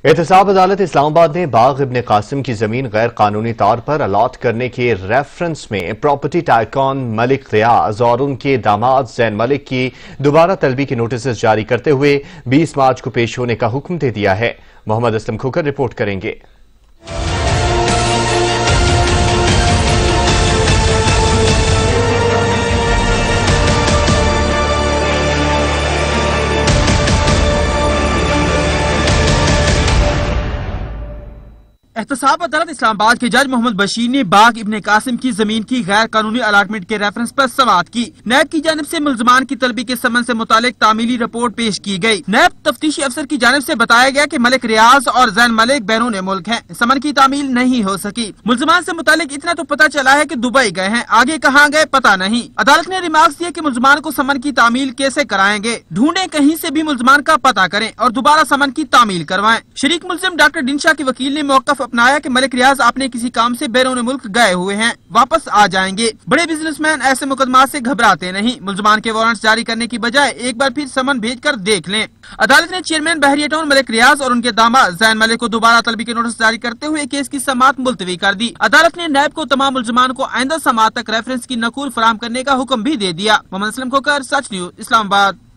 احتساب عدالت اسلام آباد نے باغ ابن قاسم کی زمین غیر قانونی طور پر الاٹ کرنے کے ریفرنس میں پراپرٹی ٹائکون ملک ریاض اور ان کے داماد زین ملک کی دوبارہ طلبی کے نوٹسز جاری کرتے ہوئے 20 مارچ کو پیش ہونے کا حکم دے دیا ہے۔ محمد اسلم کھوکر رپورٹ کریں گے۔ احتساب عدالت اسلام آباد کے جج محمد بشیر نے باغ ابن قاسم کی زمین کی غیر قانونی الاٹمنٹ کے ریفرنس پر سماعت کی۔ نیب کی جانب سے ملزمان کی طلبی کے سمن سے متعلق تعمیلی رپورٹ پیش کی گئی۔ نیب تفتیشی افسر کی جانب سے بتایا گیا کہ ملک ریاض اور زین ملک بیرون ملک ہیں، سمن کی تعمیل نہیں ہو سکی۔ ملزمان سے متعلق اتنا تو پتہ چلا ہے کہ دبئی گئے ہیں، آگے کہاں گئے پتہ نہیں۔ عدالت نے ریمارکس دیا کہ ملزمان کو سمن کی تعمیل کیسے کرائیں گے، ڈھونڈیں کہیں سے بھی ملزمان کا پتہ کریں اور دوبارہ سمن کی تعمیل کروائیں۔ شریک ملزم ڈاکٹر ڈنشا کے وکیل نے موقف اپنایا کہ ملک ریاض اپنے کسی کام سے بیرون ملک گئے ہوئے ہیں، واپس آ جائیں گے۔ بڑے بزنس مین ایسے مقدمات سے گھبراتے نہیں، ملزمان کے وارنٹس جاری کرنے کی بجائے ایک بار پھر سمن بھیج کر دیکھ لیں۔ عدالت نے چیئرمین بحریہ ٹاؤن ملک ریاض اور ان کے داماد زین ملک کو دوبارہ طلبی کے نوٹس جاری کرتے ہوئے کیس کی سماعت ملتوی کر دی۔ عدالت نے نیب کو تمام ملزمان کو آئندہ سماعت تک ریفرنس کی نقول فراہم کرنے کا حکم بھی دے دیا۔ محمد اسلم کھوکر، سچ نیوز، اسلام آباد۔